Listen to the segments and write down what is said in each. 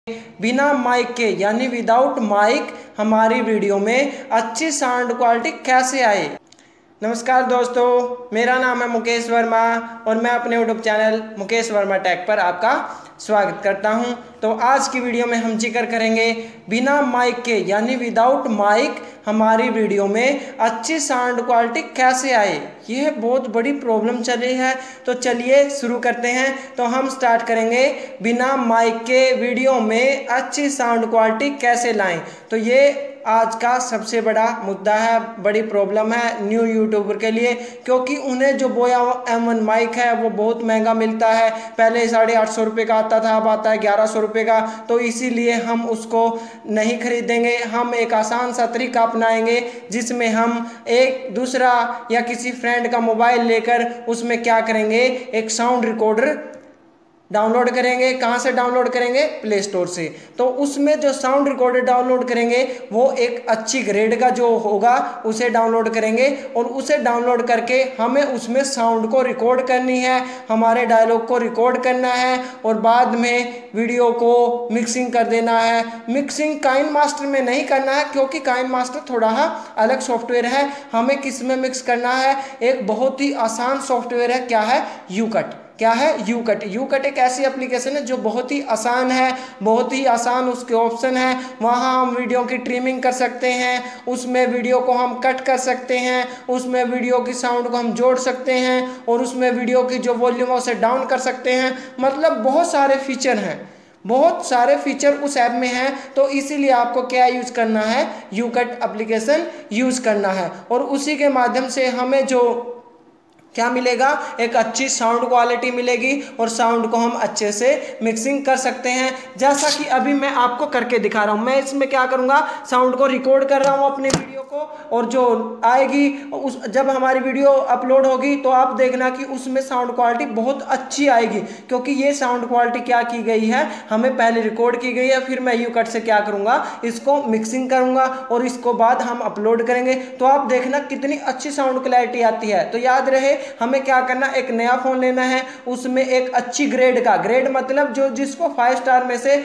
बिना माइक के यानी विदाउट माइक हमारी वीडियो में अच्छी साउंड क्वालिटी कैसे आए। नमस्कार दोस्तों, मेरा नाम है मुकेश वर्मा और मैं अपने YouTube channel Mukesh Verma tech पर आपका स्वागत करता हूं। तो आज की वीडियो में हम जिक्र करेंगे बिना माइक के यानी विदाउट माइक हमारी वीडियो में अच्छी साउंड क्वालिटी कैसे आए। यह बहुत बड़ी प्रॉब्लम चली है, तो चलिए शुरू करते हैं। तो हम स्टार्ट करेंगे बिना माइक के वीडियो में अच्छी साउंड क्वालिटी कैसे लाएं। तो ये आज का सबसे बड़ा मुद्दा है, बड़ी प्रॉब्लम है न्यू यूट्यूबर के लिए, क्योंकि उन्हें जो बोया M1 माइक है वो बहुत महंगा मिलता है। पहले 850 रुपये का आता था, अब आता है 1100 रुपये का। तो इसीलिए हम उसको नहीं खरीदेंगे। हम एक आसान सा तरीका अपनाएंगे जिसमें हम एक दूसरा या किसी फ्रेंड का मोबाइल लेकर उसमें क्या करेंगे, एक साउंड रिकॉर्डर डाउनलोड करेंगे। कहाँ से डाउनलोड करेंगे? प्ले स्टोर से। तो उसमें जो साउंड रिकॉर्डर डाउनलोड करेंगे वो एक अच्छी ग्रेड का जो होगा उसे डाउनलोड करेंगे, और उसे डाउनलोड करके हमें उसमें साउंड को रिकॉर्ड करनी है, हमारे डायलॉग को रिकॉर्ड करना है और बाद में वीडियो को मिक्सिंग कर देना है। मिक्सिंग काइनमास्टर में नहीं करना है, क्योंकि काइनमास्टर थोड़ा अलग सॉफ्टवेयर है। हमें किस में मिक्स करना है? एक बहुत ही आसान सॉफ्टवेयर है। क्या है? यूकट। क्या है? यूकट। यूकट एक ऐसी एप्लीकेशन है जो बहुत ही आसान है, बहुत ही आसान उसके ऑप्शन है। वहाँ हम वीडियो की ट्रिमिंग कर सकते हैं, उसमें वीडियो को हम कट कर सकते हैं, उसमें वीडियो की साउंड को हम जोड़ सकते हैं और उसमें वीडियो की जो वॉल्यूम है उसे डाउन कर सकते हैं। मतलब बहुत सारे फीचर हैं, बहुत सारे फीचर उस ऐप में हैं। तो इसीलिए आपको क्या यूज़ करना है? यूकट एप्लीकेशन यूज़ करना है, और उसी के माध्यम से हमें जो क्या मिलेगा, एक अच्छी साउंड क्वालिटी मिलेगी और साउंड को हम अच्छे से मिक्सिंग कर सकते हैं। जैसा कि अभी मैं आपको करके दिखा रहा हूं। मैं इसमें क्या करूंगा, साउंड को रिकॉर्ड कर रहा हूं अपने वीडियो को, और जो आएगी जब हमारी वीडियो अपलोड होगी तो आप देखना कि उसमें साउंड क्वालिटी बहुत अच्छी आएगी, क्योंकि ये साउंड क्वालिटी क्या की गई है, हमें पहले रिकॉर्ड की गई है। फिर मैं यूकट से क्या करूंगा, इसको मिक्सिंग करूंगा और इसको बाद हम अपलोड करेंगे। तो आप देखना कितनी अच्छी साउंड क्लैरिटी आती है। तो याद रहे, हमें क्या करना, एक नया फोन लेना है, उसमें एक अच्छी ग्रेड का, ग्रेड मतलब जो जिसको 5 स्टार में से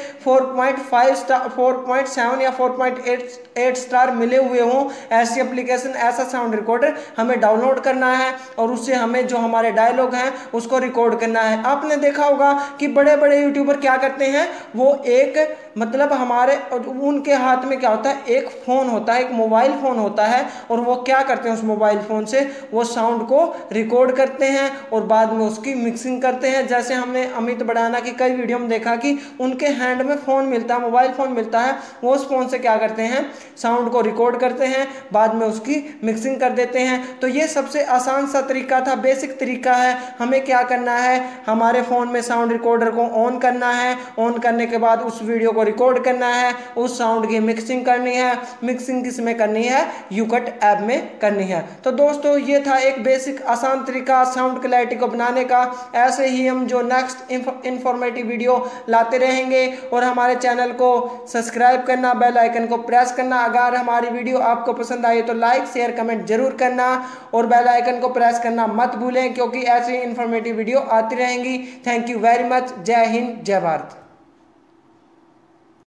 4.5 स्टार, 4.7 या 4.8 स्टार मिले हुए हों, ऐसी एप्लीकेशन, ऐसा साउंड रिकॉर्डर हमें डाउनलोड करना है और उससे हमें जो हमारे डायलॉग हैं उसको रिकॉर्ड करना है। आपने देखा होगा कि बड़े बड़े यूट्यूबर क्या करते हैं, वो एक मतलब हमारे उनके हाथ में क्या होता है, एक फोन होता है, एक मोबाइल फोन होता है, और वो क्या करते हैं, उस मोबाइल फोन से वो साउंड को रिकॉर्ड करते हैं और बाद में उसकी मिक्सिंग करते हैं। जैसे हमने अमित बड़ाना की कई वीडियो में देखा कि उनके हैंड में फोन मिलता है, मोबाइल फोन मिलता है, वो उस फोन से क्या करते हैं, साउंड को रिकॉर्ड करते हैं, बाद में उसकी मिक्सिंग कर देते हैं। तो ये सबसे आसान सा तरीका था, बेसिक तरीका है। हमें क्या करना है, हमारे फोन में साउंड रिकॉर्डर को ऑन करना है, ऑन करने के बाद उस वीडियो को रिकॉर्ड करना है, उस साउंड की मिक्सिंग करनी है। मिक्सिंग किस में करनी है? यूकट ऐप में करनी है। तो दोस्तों ये था एक बेसिक आसान तरीका साउंड क्लैरिटी को बनाने का। ऐसे ही हम जो नेक्स्ट इंफॉर्मेटिव वीडियो लाते रहेंगे, और हमारे चैनल को सब्सक्राइब करना, बेल आइकन को प्रेस करना। अगर हमारी वीडियो आपको पसंद आई तो लाइक शेयर कमेंट जरूर करना, और बेल आइकन को प्रेस करना मत भूलें, क्योंकि ऐसी इंफॉर्मेटिव वीडियो आती रहेंगी। Thank you very much. जय हिंद, जय भारत।